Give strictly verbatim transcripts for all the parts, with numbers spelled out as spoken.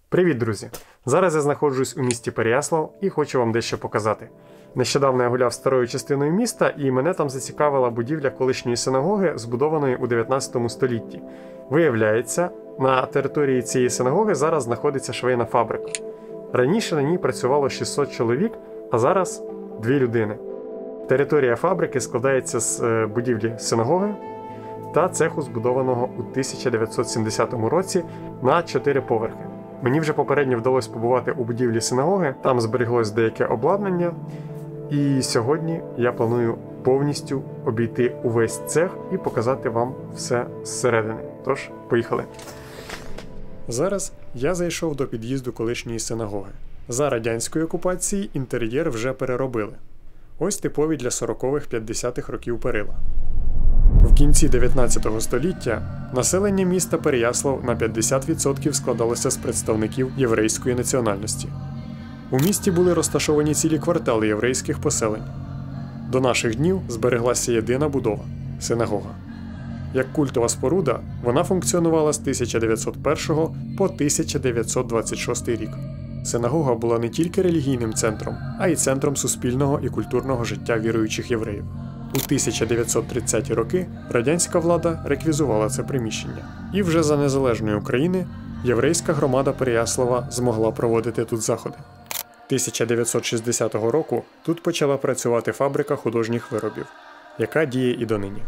Привіт, друзі! Зараз я знаходжусь у місті Переяслав і хочу вам дещо показати. Нещодавно я гуляв старою частиною міста, і мене там зацікавила будівля колишньої синагоги, збудованої у дев'ятнадцятому столітті. Виявляється, на території цієї синагоги зараз знаходиться швейна фабрика. Раніше на ній працювало шістсот чоловік, а зараз дві людини. Територія фабрики складається з будівлі синагоги та цеху, збудованого у тисяча дев'ятсот сімдесятому році на чотири поверхи. Мені вже попередньо вдалося побувати у будівлі синагоги, там збереглось деяке обладнання, і сьогодні я планую повністю обійти увесь цех і показати вам все зсередини. Тож, поїхали! Зараз я зайшов до під'їзду колишньої синагоги. За радянської окупації інтер'єр вже переробили. Ось типові для сорокових-п'ятдесятих років перила. В кінці дев'ятнадцятого століття населення міста Переяслав на п'ятдесят відсотків складалося з представників єврейської національності. У місті були розташовані цілі квартали єврейських поселень. До наших днів збереглася єдина будова – синагога. Як культова споруда, вона функціонувала з тисяча дев'ятсот першого по тисяча дев'ятсот двадцять шостий рік. Синагога була не тільки релігійним центром, а й центром суспільного і культурного життя віруючих євреїв. У тисяча дев'ятсот тридцяті роки радянська влада реквізувала це приміщення. І вже за незалежної України єврейська громада Переяслава змогла проводити тут заходи. тисяча дев'ятсот шістдесятого року тут почала працювати фабрика художніх виробів, яка діє і донині.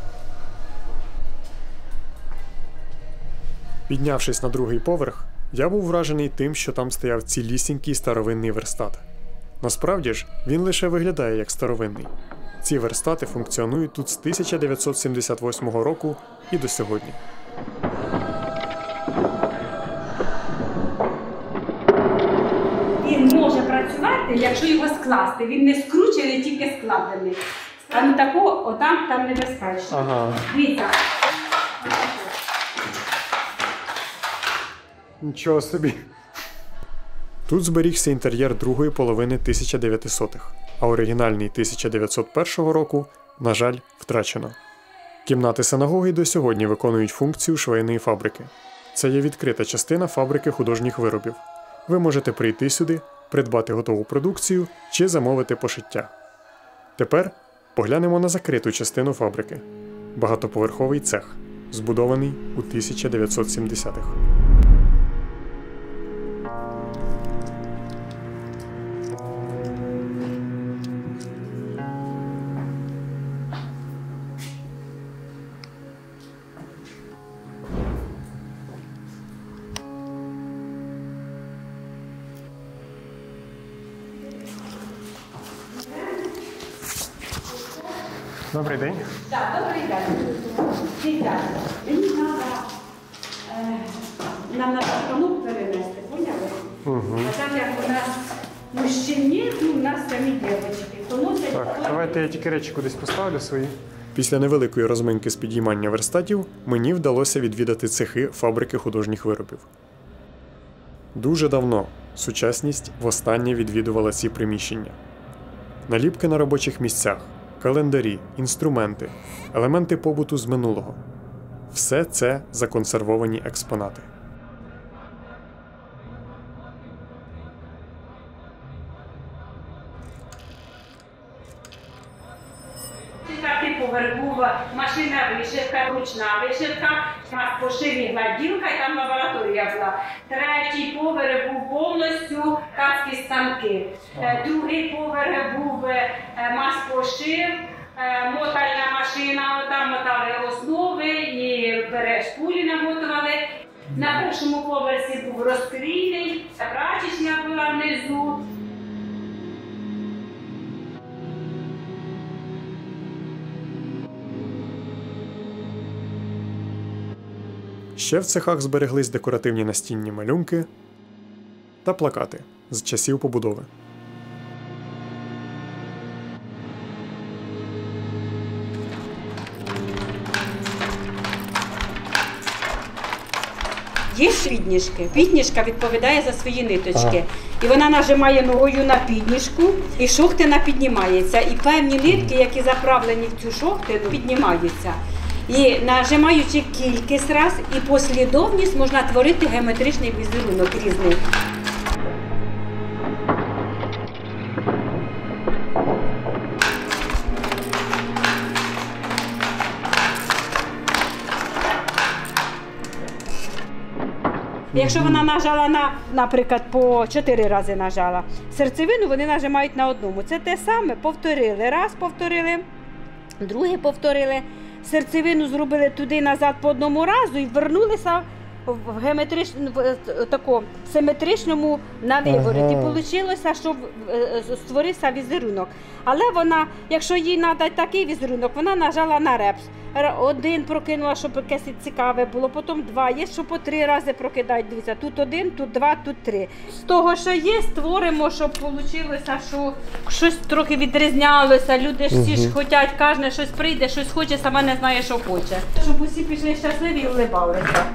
Піднявшись на другий поверх, я був вражений тим, що там стояв цілісінький старовинний верстат. Насправді ж, він лише виглядає як старовинний. Ці верстати функціонують тут з тисяча дев'ятсот сімдесят восьмого року і до сьогодні. Він може працювати, якщо його скласти. Він не скручений, тільки складений. Там такого, отам, там небезпечно. Ага. Дивіться. Нічого собі. Тут зберігся інтер'єр другої половини тисяча дев'ятисотих, а оригінальний тисяча дев'ятсот першого року, на жаль, втрачено. Кімнати синагоги до сьогодні виконують функцію швейної фабрики. Це є відкрита частина фабрики художніх виробів. Ви можете прийти сюди, придбати готову продукцію чи замовити пошиття. Тепер поглянемо на закриту частину фабрики – багатоповерховий цех, збудований у тисяча дев'ятсот сімдесятих. Добрий день. Так, добрий день. Дивіться, мені треба, е, нам на станок перенести, поняли? Угу. А так як у нас мужчин є, ну, у нас самі дівчатки. Поносять, Так, давайте я тільки речі кудись поставлю свої. Після невеликої розминки з підіймання верстатів мені вдалося відвідати цехи фабрики художніх виробів. Дуже давно сучасність востаннє відвідувала ці приміщення. Наліпки на робочих місцях, календарі, інструменти, елементи побуту з минулого. Все це законсервовані експонати. Четвертий поверх був машина вишивка, ручна вишивка, пошиві гладілка і там лабораторія була. Третій поверх був повністю ткацькі станки. Другий поверх був мас-пошив, мотальна машина, там мотали основи і шпулі намотували. На першому поверсі був розкрійний, прачечня була внизу. Ще в цехах збереглись декоративні настінні малюнки та плакати з часів побудови. Є підніжки. Підніжка відповідає за свої ниточки. Ага. І вона нажимає ногою на підніжку, і шохтина піднімається. І певні нитки, які заправлені в цю шохтину, піднімаються. І нажимаючи кількість раз і послідовність можна творити геометричний візерунок різний. Якщо вона нажала на, наприклад, по чотири рази нажала, серцевину вони нажимають на одному. Це те саме, повторили, раз повторили, друге повторили, серцевину зробили туди-назад по одному разу і вернулися в геометричному, в тако, симетричному на виворіт. Ага. І вийшло, щоб створився візерунок. Але вона, якщо їй треба такий візерунок, вона нажала на репс. Один прокинула, щоб якесь цікаве було, потім два. Є, що по три рази прокидають. Дивіться, тут один, тут два, тут три. З того, що є, створимо, щоб вийшло, що щось трохи відрізнялося. Люди ж всі ж хочуть, кожен щось прийде, щось хоче, сама не знає, що хоче. Щоб усі пішли щасливі і улибалися.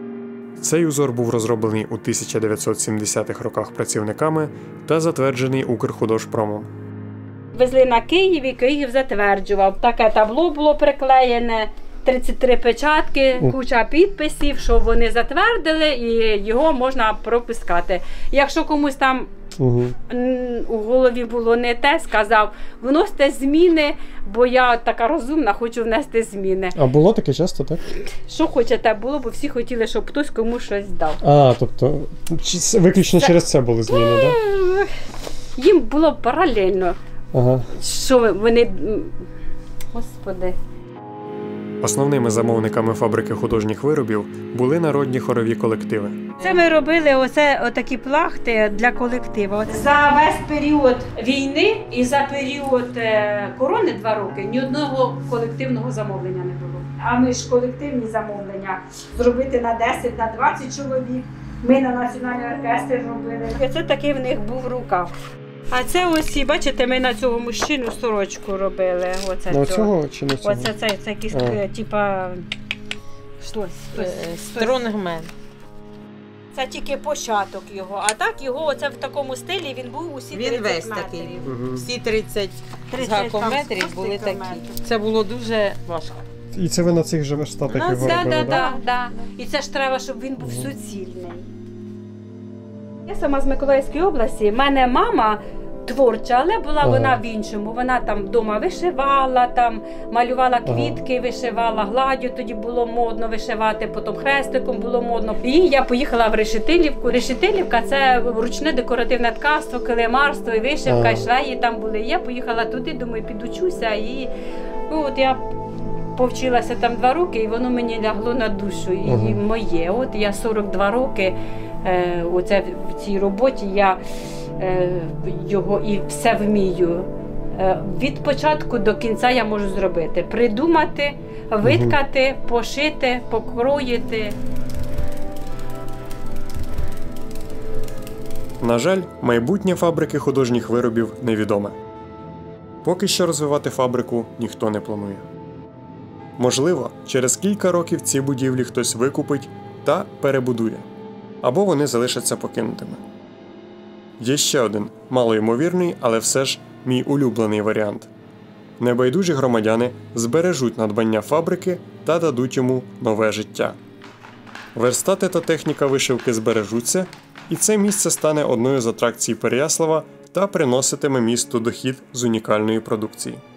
Цей узор був розроблений у тисяча дев'ятсот сімдесятих роках працівниками та затверджений Укрхудожпромом. Везли на Київ і Київ затверджував. Таке табло було приклеєне, тридцять три печатки, куча підписів, що вони затвердили і його можна пропускати. Якщо комусь там Угу. у голові було не те, сказав, вносьте зміни, бо я така розумна, хочу внести зміни. А було таке часто, так? Що хочете було, бо всі хотіли, щоб хтось комусь щось дав. А, тобто чи- виключно Це- через це були зміни, так? Їм було паралельно, Ага. що вони... м, Господи. Основними замовниками фабрики художніх виробів були народні хорові колективи. Це ми робили оце, отакі плахти для колективу. За весь період війни і за період е, корони два роки ні одного колективного замовлення не було. А ми ж колективні замовлення зробити на десять, на двадцять чоловік. Ми на національний оркестр робили. І це такий в них був рукав. А це ось, і бачите, ми на цього мужчину сорочку робили. Оце На цього. цього чи на цього? Оце це, це якийсь, А. е, типа, щось, щось, щось. Стронгмен. Це тільки початок його, а так його оце в такому стилі він був усі Він тридцять весь метрів. такий. Мгм. Всі тридцять тридцять гаком там метрів з були хвостиком такі. метрів. Це було дуже важко. І це ви на цих же верстатах На його Да, робили, да, да? да, да. І це ж треба, щоб він був суцільний. Я сама з Миколаївської області. В мене мама творча, але була Ага. вона в іншому. Вона там вдома вишивала, там малювала Ага. квітки, вишивала гладдю, тоді було модно вишивати, потім хрестиком було модно. І я поїхала в Решетилівку. Решетилівка – це ручне декоративне ткацтво, килимарство і вишивка, Ага. і швеї там були. І я поїхала туди, думаю, підучуся. І ну, от я повчилася там два роки, і воно мені лягло на душу, і Ага. моє. От я сорок два роки, е, оце в цій роботі я е, його і все вмію. Е, від початку до кінця я можу зробити. Придумати, виткати, пошити, покроїти. На жаль, майбутнє фабрики художніх виробів невідоме. Поки що розвивати фабрику ніхто не планує. Можливо, через кілька років ці будівлі хтось викупить та перебудує, або вони залишаться покинутими. Є ще один, малоймовірний, але все ж мій улюблений варіант. Небайдужі громадяни збережуть надбання фабрики та дадуть йому нове життя. Верстати та техніка вишивки збережуться, і це місце стане одною з атракцій Переяслава та приноситиме місту дохід з унікальної продукції.